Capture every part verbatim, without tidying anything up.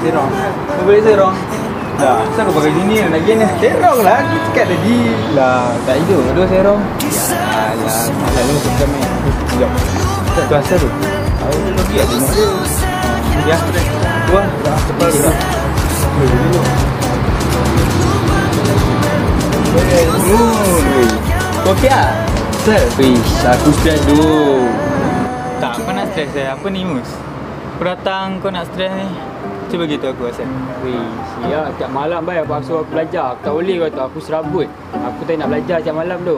serong. Kau boleh serong? Dah, asal kau pakai sini nak lagi ni. Serong lah, aku cakap tadi. Lah, tak hidup dua serong. Ya, lah, selalu masuk kami. Sekejap. Tu asal tu? Aku pergi lah tengok dia. Ya, tu lah. Cepat dulu. Dulu. Weh, weh. Kau okey lah? Sir, wish, aku stress dulu. Tak, kau nak stress saya. Apa ni, Mus? Kau datang, kau nak stress ni. Cuba gitu aku asal. Wish, ya, tiap malam baik aku suruh aku belajar. Aku tak boleh kau tu, aku serabut. Aku tak nak belajar tiap malam tu.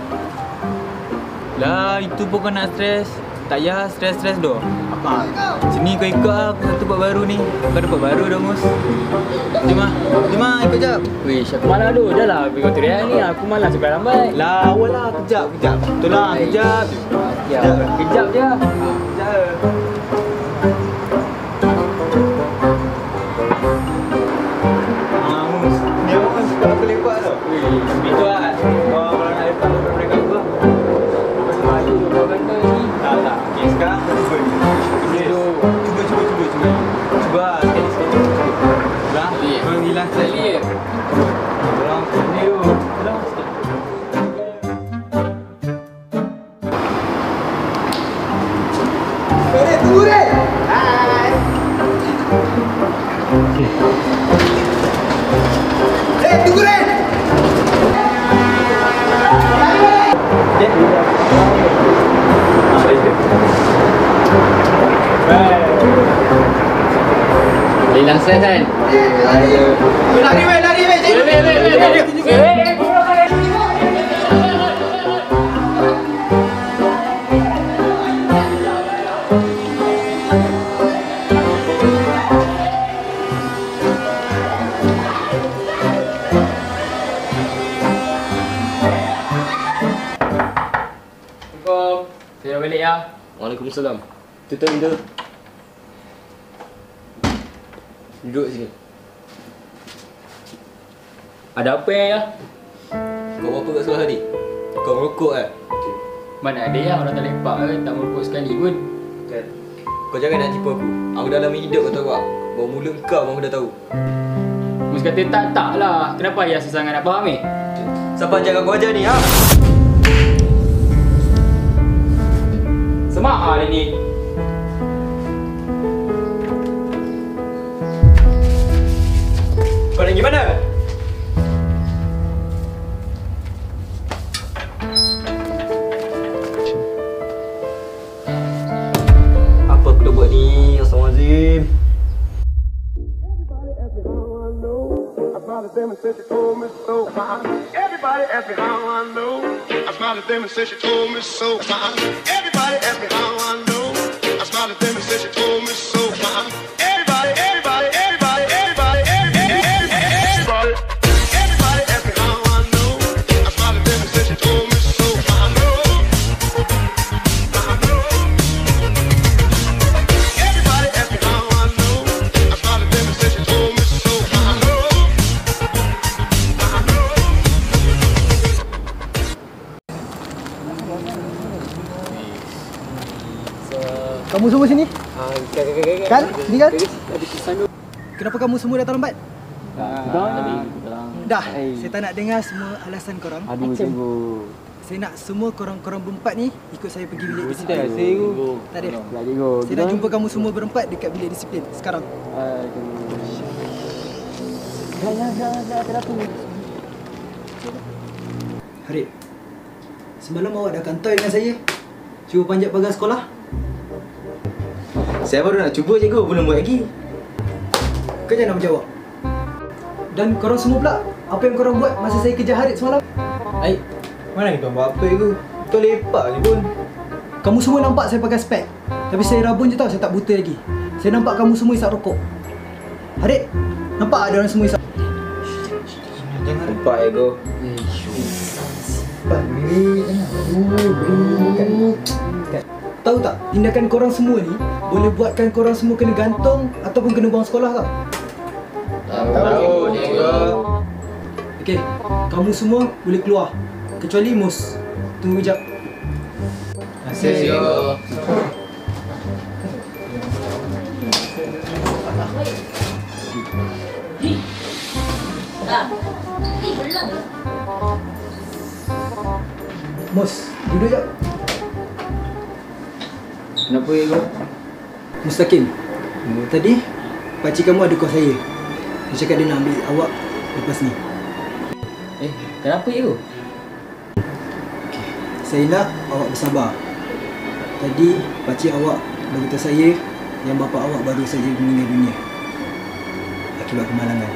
Lah, itu pun kau nak stress. Tak payah stress-stress doh. Apa? Sini kau ikut lah, aku satu buat baru ni. Kau ada buat baru dah, Mus. Jom lah. Jom lah, ikut jap. Wish, aku malas tu. Dah lah, kau teriak ni. Aku malas sebelah lambat. Lah, awal lah. Kejap, kejap. Betul lah, kejap. Ya, kejap je. Kejap. Ah, Mus. Dia Mus, kau aku lepak tau. Wish, Itu lah. Kau kalau nak lepak, kau mereka apa? ayu tu kau kata ni. Tak, tak. Okay, sekarang kau cuba ni. Cuba, cuba, cuba, cuba, cuba. Cuba lah, sekali, sekali. Dah, kau hilang sekali. Tolong, ni tu. Tolong sikit. Rek, tunggu Rek! Hai! Rek, tunggu Rek! Okey. Ah, dia. Baik. Hilang stres kan? Lari weh, lari weh! Weh, weh, weh, weh, weh. Saya balik ya. Waalaikumsalam. Tutup pintu. Duduk sini. Ada apa ya? Kau buat apa kat sekolah tadi? Kau merokok eh? Mana ada yang orang tak lepak ke, tak merokok sekali pun. Kan? Kau jangan nak tipu aku. Aku dalam hidup kau tahu tak? Bawa mulut kau pun aku dah tahu. Mus kata tak, tak lah. Kenapa ayah sesangat nak faham ni? Siapa jaga kau ajar ni ha? Semak ah hari ni. Kau nak pergi mana? Apa aku dah buat ni? Astaghfirullahaladzim. Everybody ask me how I know. I smiled at them and said she told me so. Everybody ask me how I know. I smiled at them and said she told me so. Everybody, everybody, everybody, everybody, everybody, everybody, everybody ask me how I know. I smiled at them and said she told me so. I know, I know. Everybody ask me how I know. I smiled at them and said she told me so. I know. Kamu semua sini? Ah, kan, kan, kan, Kan? Sini kan? Ada kesan tu. Kenapa kamu semua datang lambat? Dah. Dah, saya tak nak dengar semua alasan korang. Aduh, sungguh. Saya nak semua korang-korang berempat ni ikut saya pergi bilik Tak disiplin. rasa aku. Tak ada. Lah, cikgu. Saya nak jumpa kamu semua berempat dekat bilik disiplin sekarang. Aduh. Jangan, jangan, jangan terlaku. Harip, semalam awak dah kantoi dengan saya. Cuba panjat pagar sekolah. Saya baru nak cuba cikgu, belum buat lagi. Kau jangan nak menjawab. Dan korang semua pula, apa yang korang buat masa saya kejar Harip semalam? Aik, mana kita buat apa cikgu? Kau lepak je pun. Kamu semua nampak saya pakai spek. Tapi saya rabun je tau, saya tak buta lagi. Saya nampak kamu semua isap rokok. Harip, nampak ada orang semua isap? Jangan lepak cikgu. Cepat, Miri. Aduh, beri. Tahu tak, tindakan korang semua ni boleh buatkan korang semua kena gantung ataupun kena buang sekolah tau. Tahu, cikgu. Okey, kamu semua boleh keluar. Kecuali Mus. Tunggu kejap. Terima kasih cikgu. lah. Eh, belum ke? Mus, duduk jap. Kenapa ya kau? Mustaqim, tadi pakcik kamu ada call saya. Dia cakap dia nak ambil awak lepas ni. Eh, kenapa ya kau? Saya nak awak bersabar. Tadi pakcik awak beritahu saya yang bapa awak baru saja meninggal dunia akibat kemalangan.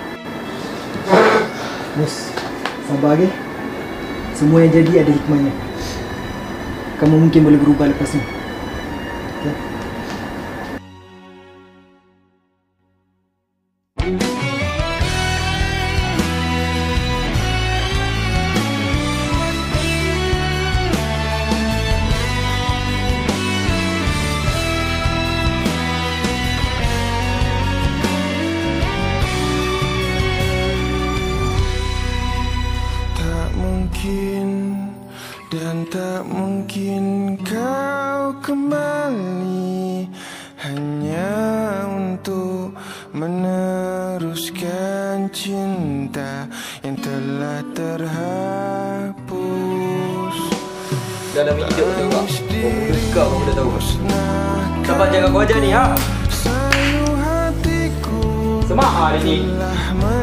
Mus, sabar ke? Semua yang jadi ada hikmahnya. Kamu mungkin boleh berubah lepas ni. Okay? Dan tak mungkin kau kembali hanya untuk meneruskan cinta yang telah terhapus. Dalam hidup tu kak, kau mulut kau kamu dah tahu. Sabar jaga kau aja ni ha. Sayu hatiku Semak hari ni. telah